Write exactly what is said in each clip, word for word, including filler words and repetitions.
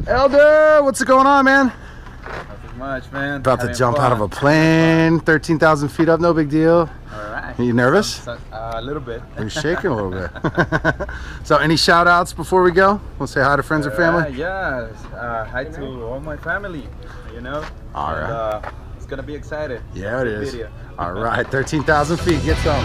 Elder, what's going on, man? Nothing much, man. About Having to jump fun. out of a plane, thirteen thousand feet up, no big deal. All right. Are you nervous? Some, some, uh, a little bit. You're shaking a little bit. So, any shout outs before we go? We'll say hi to friends or family? Uh, yeah, uh, hi to all my family, you know. All and, right. Uh, it's gonna be excited. Yeah, it is. Video. All right, thirteen thousand feet, get some.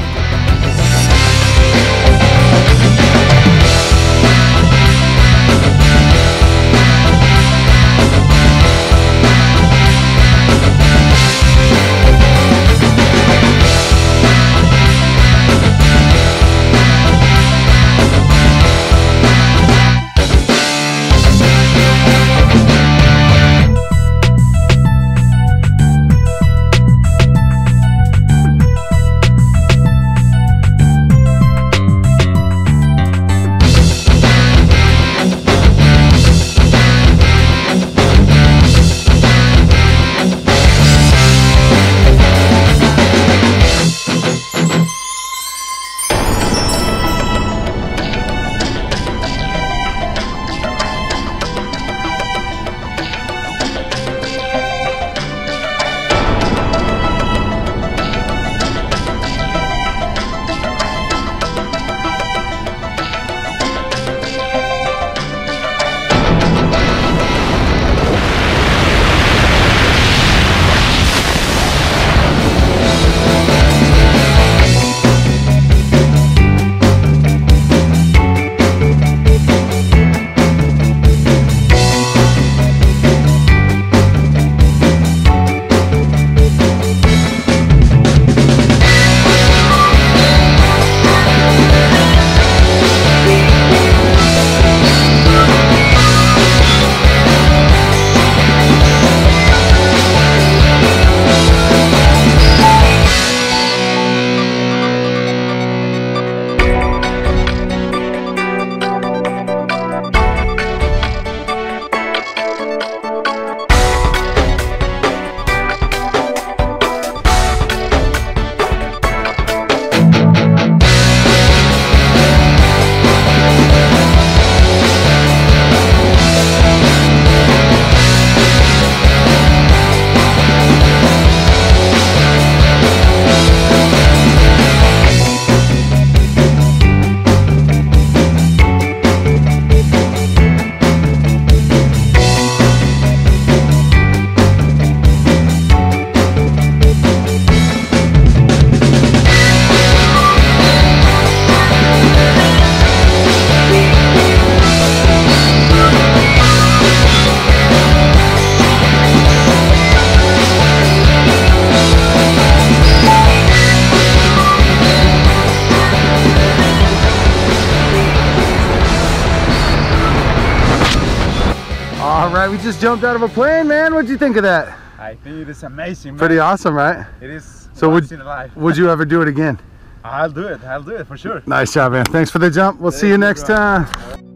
All right, we just jumped out of a plane, man. What'd you think of that? I think it is amazing, man. Pretty awesome, right? It is. So once would, in a life. would you ever do it again? I'll do it. I'll do it for sure. Nice job, man. Thanks for the jump. We'll Thank see you you, next bro. time.